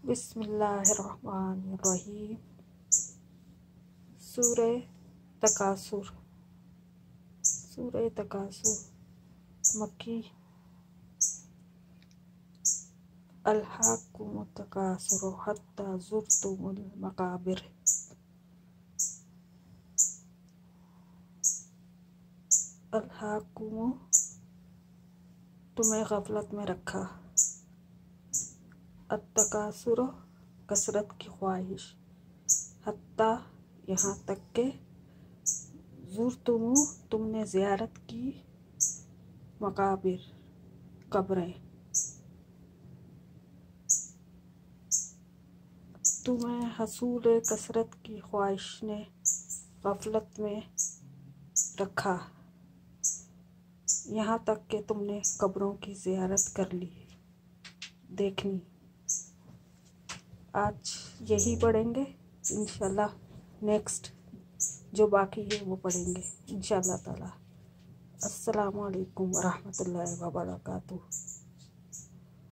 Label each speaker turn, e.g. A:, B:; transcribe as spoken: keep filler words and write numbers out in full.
A: बिस्मिल्लाहिर्रहमानिर्रहीम। सूरे तकासुर। सूरे तकासुर मक्की। अल्हाकुमु तकासुरु हत्ता ज़ुरतुमुल मकाबिर। अल्हाकुमु तुम्हें गफलत में रखा। अत्तकासुर कसरत की ख्वाहिश। हत्ता यहाँ तक के ज़ुरतुमु तुमने ज़ियारत की। मकाबिर कब्रें। तुम्हें हसूल कसरत की ख्वाहिश ने गफलत में रखा, यहाँ तक कि तुमने कब्रों की ज़ियारत कर ली, देखनी। आज यही पढ़ेंगे, इंशाल्लाह नेक्स्ट जो बाकी है वो पढ़ेंगे इंशाल्लाह ताला। अस्सलामु अलैकुम वरहमतुल्लाहि वबरकातुहू।